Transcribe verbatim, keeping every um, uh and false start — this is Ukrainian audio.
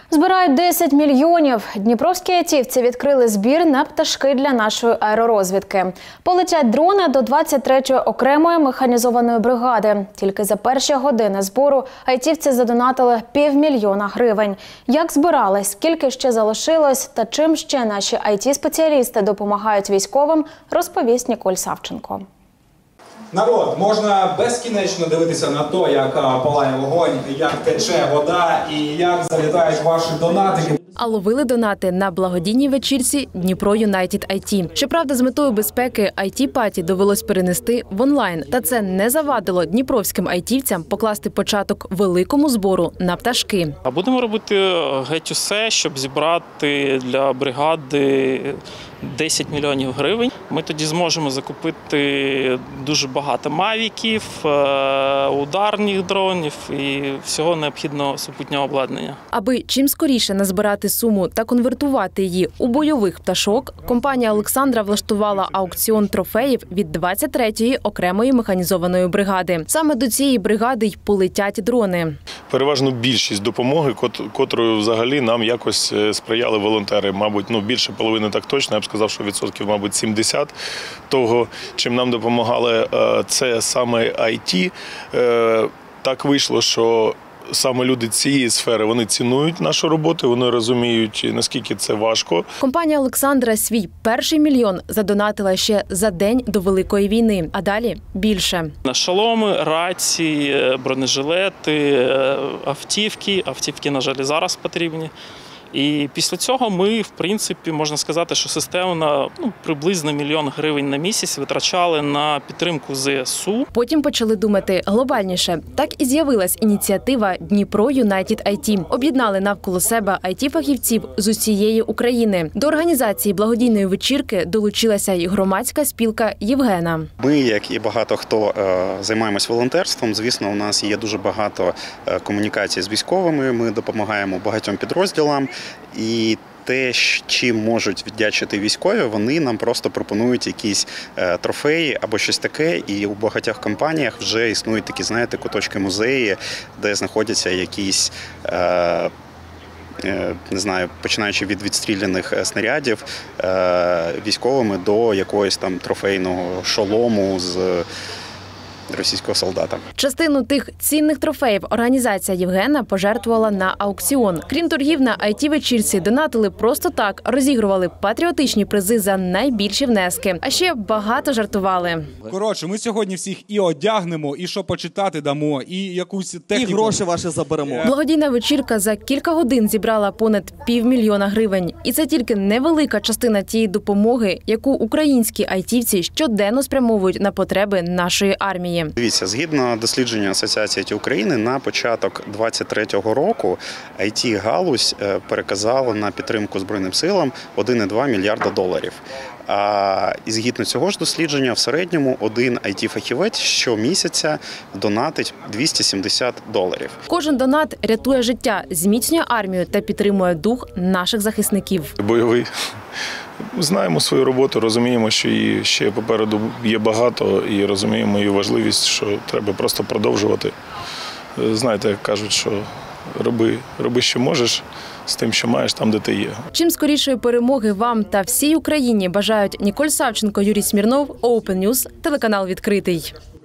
Збирають десять мільйонів. Дніпровські айтівці відкрили збір на пташки для нашої аеророзвідки. Полетять дрони до двадцять третьої окремої механізованої бригади. Тільки за перші години збору айтівці задонатили півмільйона гривень. Як збирали, скільки ще залишилось та чим ще наші ай ті-спеціалісти допомагають військовим, розповість Ніколь Савченко. Народ, можна безкінечно дивитися на те, як палає вогонь, як тече вода і як залітають ваші донатики. А ловили донати на благодійній вечірці Дніпро Юнайтед ай ті. Щоправда, з метою безпеки ай ті-паті довелось перенести в онлайн. Та це не завадило дніпровським айтівцям покласти початок великому збору на пташки. А будемо робити геть усе, щоб зібрати для бригади десять мільйонів гривень. Ми тоді зможемо закупити дуже багато мавіків, ударних дронів і всього необхідного супутнього обладнання. Аби чим скоріше назбирати суму та конвертувати її у бойових пташок, компанія Олександра влаштувала аукціон трофеїв від двадцять третьої окремої механізованої бригади. Саме до цієї бригади й полетять дрони. Переважно більшість допомоги, котрою взагалі нам якось сприяли волонтери. Мабуть, ну більше половини так точно, я б сказав, що відсотків, мабуть, сімдесят того, чим нам допомагали, це саме ай ті. Так вийшло, що саме люди цієї сфери, вони цінують нашу роботу, вони розуміють, наскільки це важко. Компанія Олександра свій перший мільйон задонатила ще за день до Великої війни, а далі більше. На шоломи, рації, бронежилети, автівки. Автівки, на жаль, зараз потрібні. І після цього ми, в принципі, можна сказати, що системно ну, приблизно мільйон гривень на місяць витрачали на підтримку зе ес у. Потім почали думати глобальніше. Так і з'явилась ініціатива Дніпро Юнайтед ай ті. Об'єднали навколо себе ай ті-фахівців з усієї України. До організації благодійної вечірки долучилася й громадська спілка Євгена. Ми, як і багато хто, займаємось волонтерством. Звісно, у нас є дуже багато комунікацій з військовими, ми допомагаємо багатьом підрозділам. І те, чим можуть віддячити військові, вони нам просто пропонують якісь е, трофеї або щось таке. І у багатьох компаніях вже існують такі, знаєте, куточки музеї, де знаходяться якісь, е, е, не знаю, починаючи від відстріляних снарядів е, військовими до якогось там трофейного шолому з російського солдата. Частину тих цінних трофеїв організація Євгена пожертвувала на аукціон. Крім торгів, на ай ті-вечірці донатили просто так, розігрували патріотичні призи за найбільші внески. А ще багато жартували. Коротше, ми сьогодні всіх і одягнемо, і що почитати дамо, і якусь техніку. І гроші ваші заберемо. Благодійна вечірка за кілька годин зібрала понад півмільйона гривень. І це тільки невелика частина тієї допомоги, яку українські айтівці щоденно спрямовують на потреби нашої армії. Дивіться, згідно дослідження Асоціації ай ті України, на початок двадцять третього року ай ті-галузь переказала на підтримку Збройним силам один цілих два мільярда доларів. А і згідно цього ж дослідження, в середньому один ай ті-фахівець щомісяця донатить двісті сімдесят доларів. Кожен донат рятує життя, зміцнює армію та підтримує дух наших захисників. Бойовий. Знаємо свою роботу, розуміємо, що її ще попереду є багато і розуміємо її важливість, що треба просто продовжувати. Знаєте, як кажуть, що роби, роби, що можеш, з тим, що маєш там, де ти є. Чим скорішої перемоги вам та всій Україні бажають Ніколь Савченко, Юрій Смірнов, Open News, телеканал «Відкритий».